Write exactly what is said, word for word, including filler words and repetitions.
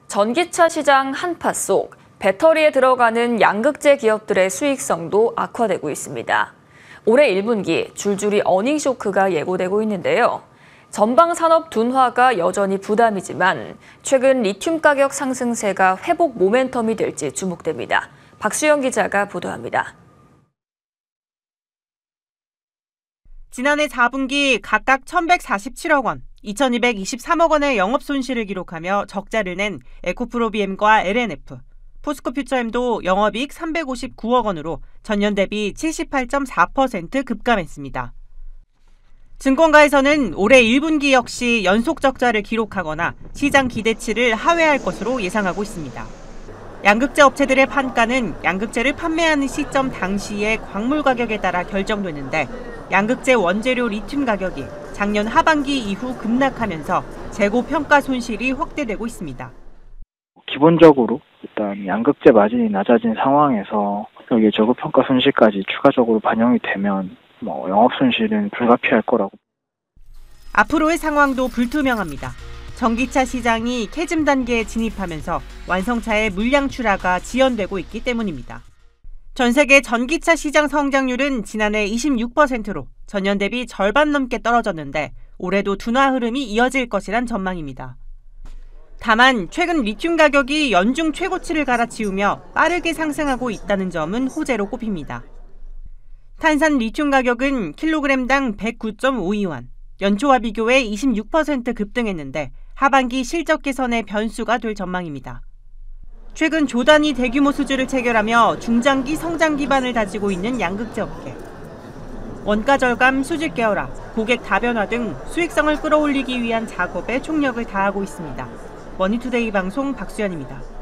전기차 시장 한파 속 배터리에 들어가는 양극재 기업들의 수익성도 악화되고 있습니다. 올해 일 분기 줄줄이 어닝 쇼크가 예고되고 있는데요. 전방 산업 둔화가 여전히 부담이지만 최근 리튬 가격 상승세가 회복 모멘텀이 될지 주목됩니다. 박수영 기자가 보도합니다. 지난해 사 분기 각각 천백사십칠억 원, 이천이백이십삼억 원의 영업 손실을 기록하며 적자를 낸 에코프로비엠과 엘엔에프, 포스코퓨처엠도 영업이익 삼백오십구억 원으로 전년 대비 칠십팔 점 사 퍼센트 급감했습니다. 증권가에서는 올해 일 분기 역시 연속 적자를 기록하거나 시장 기대치를 하회할 것으로 예상하고 있습니다. 양극재 업체들의 판가는 양극재를 판매하는 시점 당시의 광물 가격에 따라 결정되는데 양극재 원재료 리튬 가격이 작년 하반기 이후 급락하면서 재고 평가 손실이 확대되고 있습니다. 기본적으로 일단 양극재 마진이 낮아진 상황에서 여기에 저급 평가 손실까지 추가적으로 반영이 되면 뭐 영업 손실은 불가피할 거라고. 앞으로의 상황도 불투명합니다. 전기차 시장이 캐즘 단계에 진입하면서 완성차의 물량 출하가 지연되고 있기 때문입니다. 전 세계 전기차 시장 성장률은 지난해 이십육 퍼센트로 전년 대비 절반 넘게 떨어졌는데 올해도 둔화 흐름이 이어질 것이란 전망입니다. 다만 최근 리튬 가격이 연중 최고치를 갈아치우며 빠르게 상승하고 있다는 점은 호재로 꼽힙니다. 탄산 리튬 가격은 킬로그램당 백구 점 오이 원, 연초와 비교해 이십육 퍼센트 급등했는데 하반기 실적 개선의 변수가 될 전망입니다. 최근 조단위 대규모 수주를 체결하며 중장기 성장 기반을 다지고 있는 양극재 업계. 원가 절감, 수질 계열화, 고객 다변화 등 수익성을 끌어올리기 위한 작업에 총력을 다하고 있습니다. 머니투데이 방송 박수연입니다.